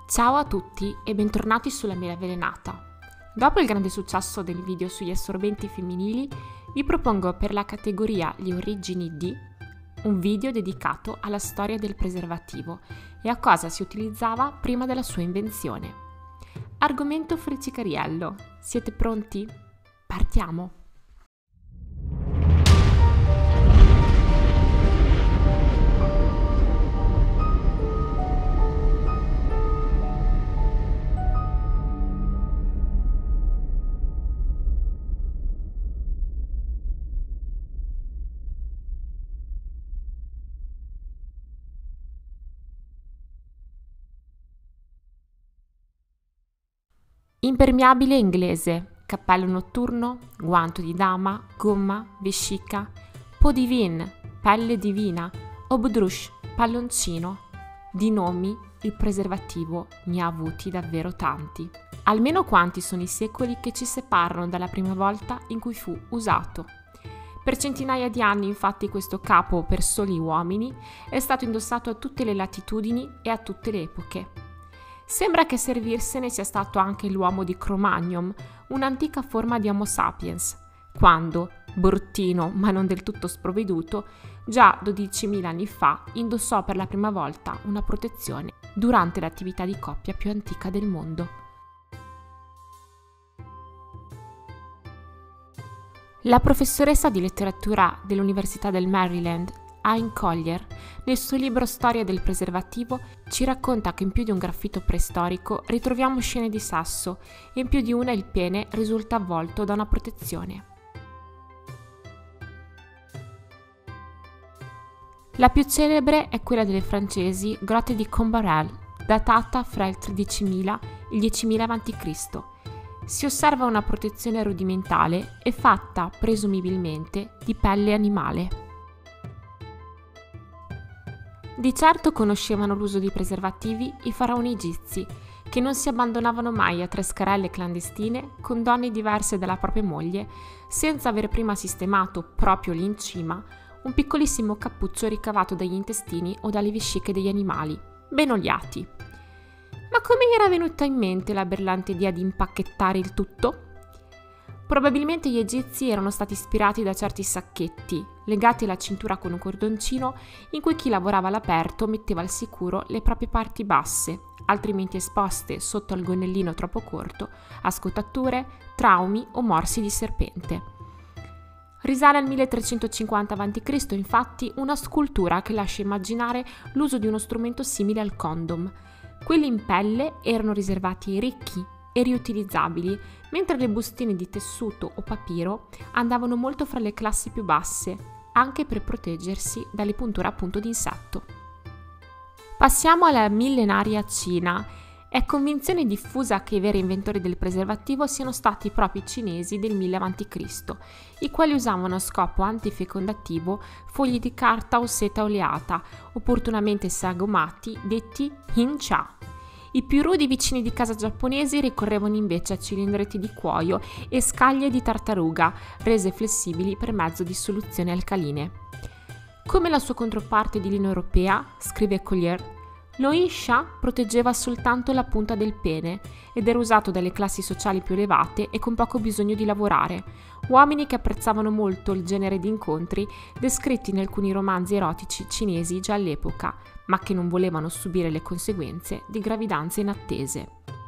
Ciao a tutti e bentornati sulla Mela Avvelenata. Dopo il grande successo del video sugli assorbenti femminili, vi propongo per la categoria Le origini di un video dedicato alla storia del preservativo e a cosa si utilizzava prima della sua invenzione. Argomento freccicariello. Siete pronti? Partiamo! Impermeabile inglese, cappello notturno, guanto di dama, gomma, vescica, po' di vin, pelle divina, obdrush, palloncino. Di nomi il preservativo ne ha avuti davvero tanti. Almeno quanti sono i secoli che ci separano dalla prima volta in cui fu usato. Per centinaia di anni, infatti, questo capo per soli uomini è stato indossato a tutte le latitudini e a tutte le epoche. Sembra che servirsene sia stato anche l'uomo di Cro-Magnon, un'antica forma di Homo sapiens, quando, bruttino ma non del tutto sprovveduto, già 12.000 anni fa indossò per la prima volta una protezione durante l'attività di coppia più antica del mondo. La professoressa di letteratura dell'Università del Maryland, Ann Collier, nel suo libro Storia del preservativo, ci racconta che in più di un graffito preistorico ritroviamo scene di sesso e in più di una il pene risulta avvolto da una protezione. La più celebre è quella delle francesi grotte di Combarel, datata fra il 13.000 e il 10.000 a.C. Si osserva una protezione rudimentale e fatta, presumibilmente, di pelle animale. Di certo conoscevano l'uso di preservativi i faraoni egizi, che non si abbandonavano mai a trescarelle clandestine con donne diverse dalla propria moglie, senza aver prima sistemato, proprio lì in cima, un piccolissimo cappuccio ricavato dagli intestini o dalle vesciche degli animali, ben oliati. Ma come gli era venuta in mente la brillante idea di impacchettare il tutto? Probabilmente gli egizi erano stati ispirati da certi sacchetti, legati alla cintura con un cordoncino, in cui chi lavorava all'aperto metteva al sicuro le proprie parti basse, altrimenti esposte sotto al gonnellino troppo corto a scottature, traumi o morsi di serpente. Risale al 1350 a.C., infatti, una scultura che lascia immaginare l'uso di uno strumento simile al condom. Quelli in pelle erano riservati ai ricchi e riutilizzabili, mentre le bustine di tessuto o papiro andavano molto fra le classi più basse, anche per proteggersi dalle punture appunto di insetto. Passiamo alla millenaria Cina. È convinzione diffusa che i veri inventori del preservativo siano stati proprio i cinesi del 1000 a.C., i quali usavano a scopo antifecondativo fogli di carta o seta oleata, opportunamente sagomati, detti Hin-cha. I più rudi vicini di casa giapponesi ricorrevano invece a cilindretti di cuoio e scaglie di tartaruga, rese flessibili per mezzo di soluzioni alcaline. Come la sua controparte di lino europea, scrive Collier, lo Yin-Sha proteggeva soltanto la punta del pene ed era usato dalle classi sociali più elevate e con poco bisogno di lavorare, uomini che apprezzavano molto il genere di incontri descritti in alcuni romanzi erotici cinesi già all'epoca, ma che non volevano subire le conseguenze di gravidanze inattese.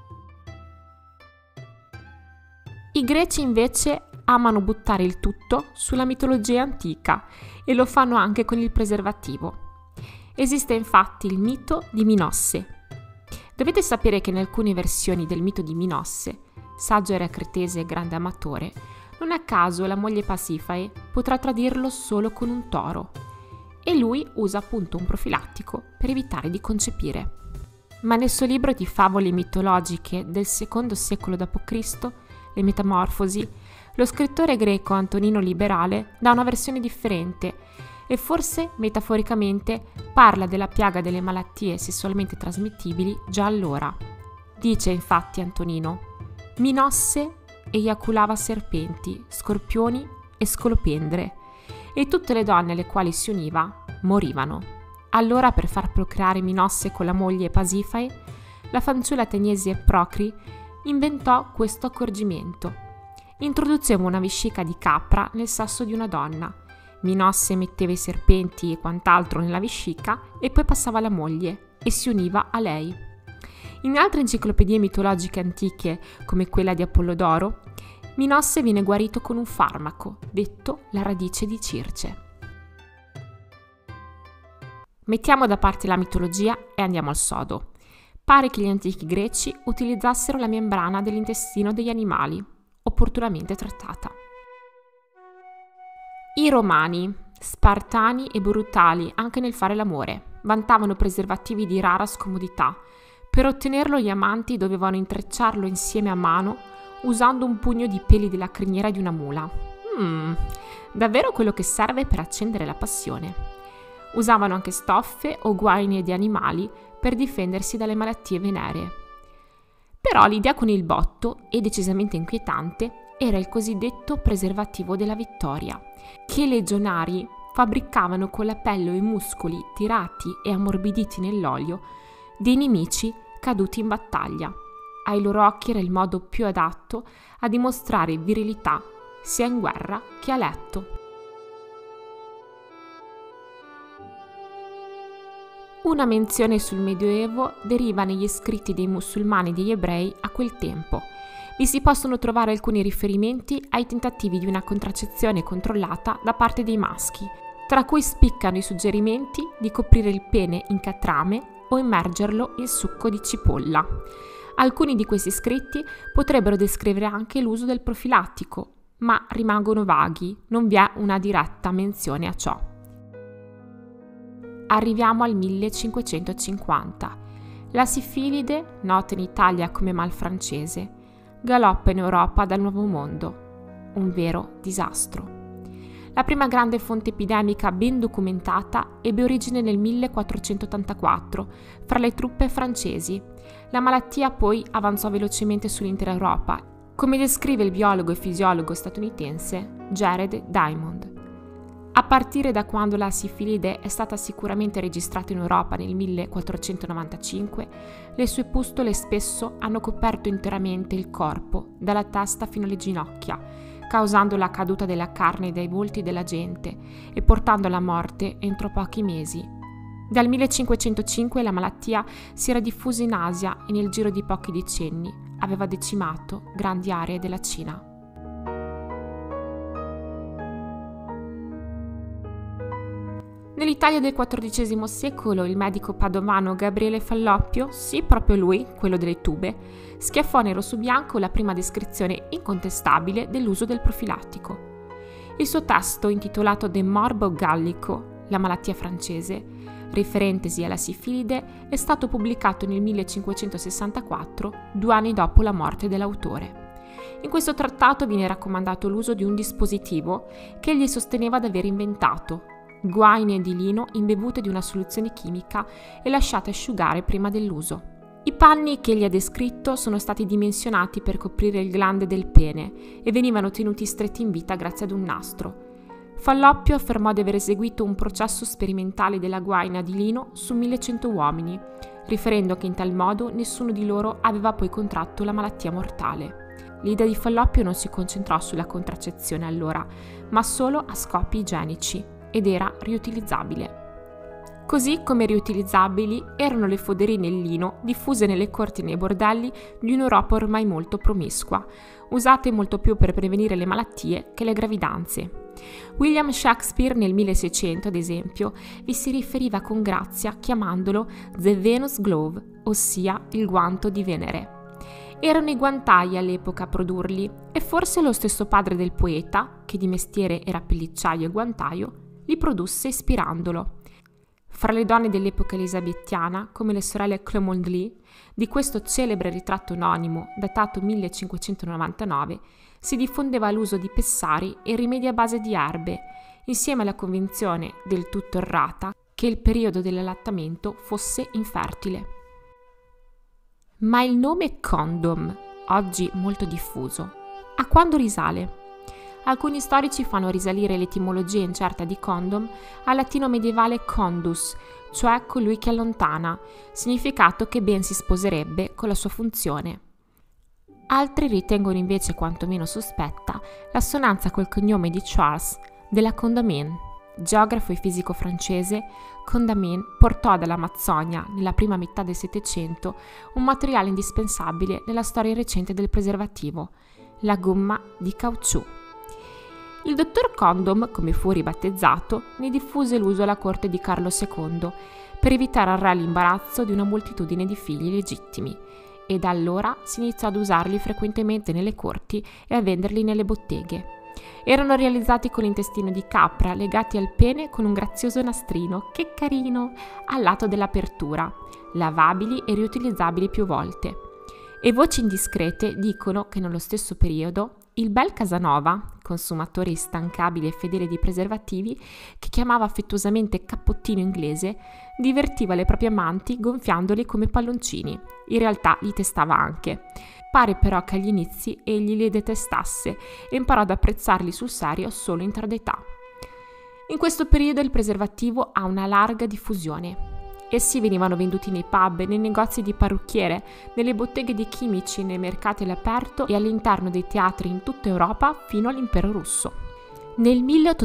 I greci invece amano buttare il tutto sulla mitologia antica e lo fanno anche con il preservativo. Esiste infatti il mito di Minosse. Dovete sapere che in alcune versioni del mito di Minosse, saggio era cretese e grande amatore, non a caso la moglie Pasifae potrà tradirlo solo con un toro e lui usa appunto un profilattico per evitare di concepire. Ma nel suo libro di favole mitologiche del II secolo d.C., Le Metamorfosi, lo scrittore greco Antonino Liberale dà una versione differente e forse metaforicamente parla della piaga delle malattie sessualmente trasmettibili già allora. Dice infatti Antonino: Minosse eiaculava serpenti, scorpioni e scolopendre, e tutte le donne alle quali si univa morivano. Allora, per far procreare Minosse con la moglie Pasifae, la fanciulla ateniese Procri inventò questo accorgimento. Introduceva una vescica di capra nel sasso di una donna. Minosse metteva i serpenti e quant'altro nella vescica e poi passava alla moglie e si univa a lei. In altre enciclopedie mitologiche antiche, come quella di Apollodoro, Minosse viene guarito con un farmaco, detto la radice di Circe. Mettiamo da parte la mitologia e andiamo al sodo. Pare che gli antichi greci utilizzassero la membrana dell'intestino degli animali, opportunamente trattata. I romani, spartani e brutali anche nel fare l'amore, vantavano preservativi di rara scomodità. Per ottenerlo gli amanti dovevano intrecciarlo insieme a mano usando un pugno di peli della criniera di una mula. Davvero quello che serve per accendere la passione. Usavano anche stoffe o guaine di animali per difendersi dalle malattie veneree. Però l'idea con il botto, e decisamente inquietante, era il cosiddetto preservativo della vittoria, che i legionari fabbricavano con la pelle o i muscoli tirati e ammorbiditi nell'olio dei nemici caduti in battaglia. Ai loro occhi era il modo più adatto a dimostrare virilità sia in guerra che a letto. Una menzione sul Medioevo deriva negli scritti dei musulmani e degli ebrei a quel tempo. Vi si possono trovare alcuni riferimenti ai tentativi di una contraccezione controllata da parte dei maschi, tra cui spiccano i suggerimenti di coprire il pene in catrame o immergerlo in succo di cipolla. Alcuni di questi scritti potrebbero descrivere anche l'uso del profilattico, ma rimangono vaghi, non vi è una diretta menzione a ciò. Arriviamo al 1550. La sifilide, nota in Italia come mal francese, galoppa in Europa dal Nuovo Mondo. Un vero disastro. La prima grande fonte epidemica ben documentata ebbe origine nel 1484 fra le truppe francesi. La malattia poi avanzò velocemente sull'intera Europa, come descrive il biologo e fisiologo statunitense Jared Diamond. A partire da quando la sifilide è stata sicuramente registrata in Europa nel 1495, le sue pustole spesso hanno coperto interamente il corpo, dalla testa fino alle ginocchia, causando la caduta della carne dai volti della gente e portando alla morte entro pochi mesi. Dal 1505 la malattia si era diffusa in Asia e nel giro di pochi decenni aveva decimato grandi aree della Cina. Nell'Italia del XIV secolo il medico padovano Gabriele Falloppio, sì proprio lui, quello delle tube, schiaffò nero su bianco la prima descrizione incontestabile dell'uso del profilattico. Il suo testo, intitolato De Morbo Gallico, la malattia francese, riferentesi alla sifilide, è stato pubblicato nel 1564, 2 anni dopo la morte dell'autore. In questo trattato viene raccomandato l'uso di un dispositivo che egli sosteneva di aver inventato, guaine di lino imbevute di una soluzione chimica e lasciate asciugare prima dell'uso. I panni che egli ha descritto sono stati dimensionati per coprire il glande del pene e venivano tenuti stretti in vita grazie ad un nastro. Falloppio affermò di aver eseguito un processo sperimentale della guaina di lino su 1100 uomini, riferendo che in tal modo nessuno di loro aveva poi contratto la malattia mortale. L'idea di Falloppio non si concentrò sulla contraccezione allora, ma solo a scopi igienici, ed era riutilizzabile. Così come riutilizzabili erano le foderine in lino diffuse nelle corti e nei bordelli di un'Europa ormai molto promiscua, usate molto più per prevenire le malattie che le gravidanze. William Shakespeare nel 1600, ad esempio, vi si riferiva con grazia chiamandolo The Venus Glove, ossia il guanto di Venere. Erano i guantai all'epoca a produrli e forse lo stesso padre del poeta, che di mestiere era pellicciaio e guantaio, li produsse ispirandolo. Fra le donne dell'epoca elisabettiana, come le sorelle Cholmondeley, di questo celebre ritratto anonimo datato 1599, si diffondeva l'uso di pessari e rimedi a base di erbe, insieme alla convinzione, del tutto errata, che il periodo dell'allattamento fosse infertile. Ma il nome condom, oggi molto diffuso, a quando risale? Alcuni storici fanno risalire l'etimologia incerta di condom al latino medievale condus, cioè colui che allontana, significato che ben si sposerebbe con la sua funzione. Altri ritengono invece quantomeno sospetta l'assonanza col cognome di Charles della Condamine. Geografo e fisico francese, Condamine portò dall'Amazzonia, nella prima metà del Settecento, un materiale indispensabile nella storia recente del preservativo, la gomma di caucciù. Il dottor Condom, come fu ribattezzato, ne diffuse l'uso alla corte di Carlo II per evitare al re l'imbarazzo di una moltitudine di figli legittimi, e da allora si iniziò ad usarli frequentemente nelle corti e a venderli nelle botteghe. Erano realizzati con l'intestino di capra legati al pene con un grazioso nastrino, che carino, al lato dell'apertura, lavabili e riutilizzabili più volte. E voci indiscrete dicono che nello stesso periodo il bel Casanova, consumatore instancabile e fedele di preservativi, che chiamava affettuosamente cappottino inglese, divertiva le proprie amanti gonfiandoli come palloncini. In realtà li testava anche. Pare però che agli inizi egli li detestasse e imparò ad apprezzarli sul serio solo in tarda età. In questo periodo il preservativo ha una larga diffusione. Essi venivano venduti nei pub, nei negozi di parrucchiere, nelle botteghe di chimici, nei mercati all'aperto e all'interno dei teatri in tutta Europa fino all'impero russo. Nel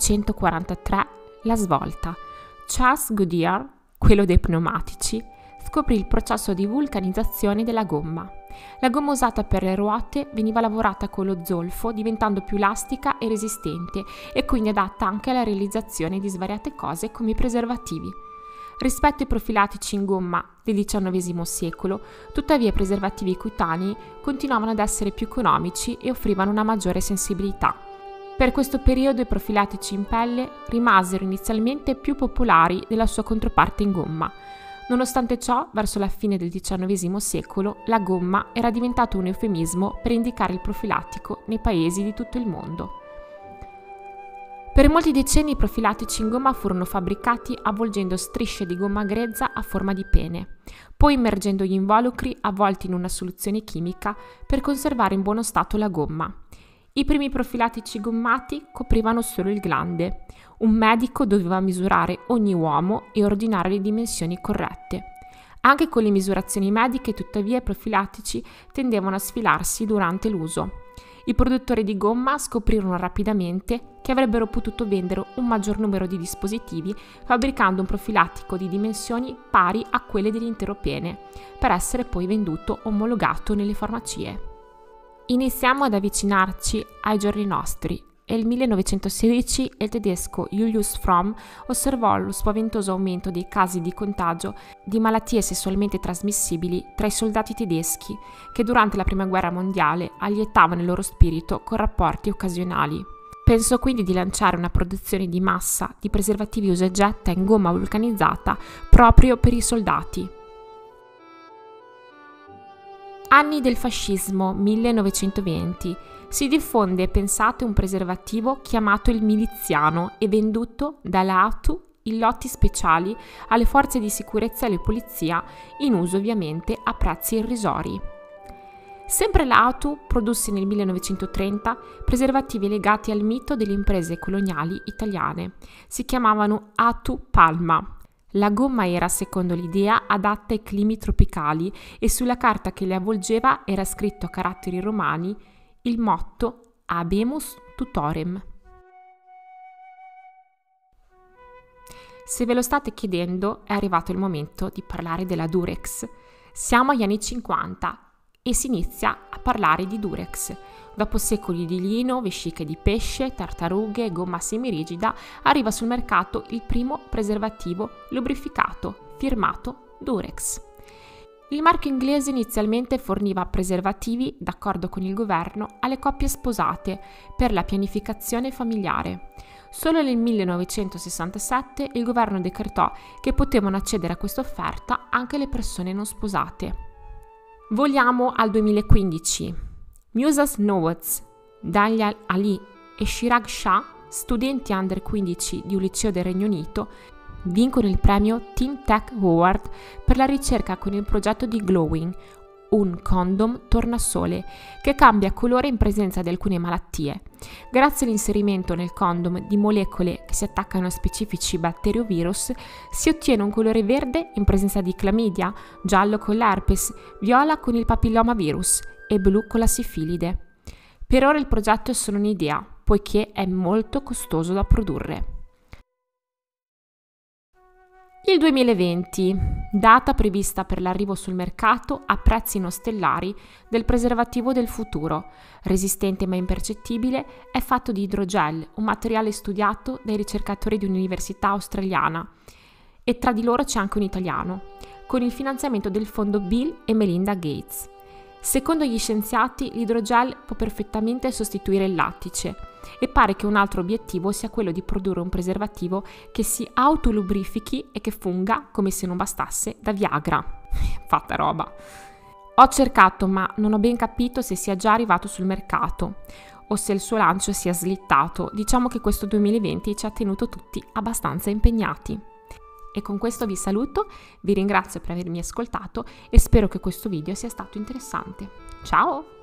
1843 la svolta. Charles Goodyear, quello dei pneumatici, scoprì il processo di vulcanizzazione della gomma. La gomma usata per le ruote veniva lavorata con lo zolfo, diventando più elastica e resistente e quindi adatta anche alla realizzazione di svariate cose come i preservativi. Rispetto ai profilattici in gomma del XIX secolo, tuttavia i preservativi cutanei continuavano ad essere più economici e offrivano una maggiore sensibilità. Per questo periodo i profilattici in pelle rimasero inizialmente più popolari della sua controparte in gomma. Nonostante ciò, verso la fine del XIX secolo, la gomma era diventato un eufemismo per indicare il profilattico nei paesi di tutto il mondo. Per molti decenni i profilattici in gomma furono fabbricati avvolgendo strisce di gomma grezza a forma di pene, poi immergendo gli involucri avvolti in una soluzione chimica per conservare in buono stato la gomma. I primi profilattici gommati coprivano solo il glande. Un medico doveva misurare ogni uomo e ordinare le dimensioni corrette. Anche con le misurazioni mediche, tuttavia, i profilattici tendevano a sfilarsi durante l'uso. I produttori di gomma scoprirono rapidamente che avrebbero potuto vendere un maggior numero di dispositivi fabbricando un profilattico di dimensioni pari a quelle dell'intero pene, per essere poi venduto omologato nelle farmacie. Iniziamo ad avvicinarci ai giorni nostri. Nel 1916 il tedesco Julius Fromm osservò lo spaventoso aumento dei casi di contagio di malattie sessualmente trasmissibili tra i soldati tedeschi che durante la Prima Guerra Mondiale allietavano il loro spirito con rapporti occasionali. Pensò quindi di lanciare una produzione di massa di preservativi usa e getta in gomma vulcanizzata proprio per i soldati. Anni del fascismo, 1920. Si diffonde, pensate, un preservativo chiamato il miliziano e venduto dalla ATU in lotti speciali alle forze di sicurezza e alle polizia, in uso ovviamente a prezzi irrisori. Sempre la ATU produsse nel 1930 preservativi legati al mito delle imprese coloniali italiane. Si chiamavano ATU Palma. La gomma era, secondo l'idea, adatta ai climi tropicali e sulla carta che le avvolgeva era scritto a caratteri romani il motto Habemus Tutorem. Se ve lo state chiedendo, è arrivato il momento di parlare della Durex. Siamo agli anni 50 e si inizia a parlare di Durex. Dopo secoli di lino, vesciche di pesce, tartarughe, gomma semirigida, arriva sul mercato il primo preservativo lubrificato, firmato Durex. Il marchio inglese inizialmente forniva preservativi, d'accordo con il governo, alle coppie sposate per la pianificazione familiare. Solo nel 1967 il governo decretò che potevano accedere a questa offerta anche le persone non sposate. Voliamo al 2015. Musas Nawaz, Daniel Ali e Chirag Shah, studenti under 15 di un liceo del Regno Unito, vincono il premio Teen Tech Award per la ricerca con il progetto di Glowing, un condom tornasole che cambia colore in presenza di alcune malattie. Grazie all'inserimento nel condom di molecole che si attaccano a specifici batteri o virus, si ottiene un colore verde in presenza di clamidia, giallo con l'herpes, viola con il papillomavirus e blu con la sifilide. Per ora il progetto è solo un'idea, poiché è molto costoso da produrre. Il 2020, data prevista per l'arrivo sul mercato a prezzi non stellari del preservativo del futuro, resistente ma impercettibile, è fatto di idrogel, un materiale studiato dai ricercatori di un'università australiana, e tra di loro c'è anche un italiano, con il finanziamento del fondo Bill e Melinda Gates. Secondo gli scienziati, l'idrogel può perfettamente sostituire il lattice e pare che un altro obiettivo sia quello di produrre un preservativo che si autolubrifichi e che funga, come se non bastasse, da Viagra. Fatta roba. Ho cercato, ma non ho ben capito se sia già arrivato sul mercato o se il suo lancio sia slittato. Diciamo che questo 2020 ci ha tenuto tutti abbastanza impegnati. E con questo vi saluto, vi ringrazio per avermi ascoltato e spero che questo video sia stato interessante. Ciao!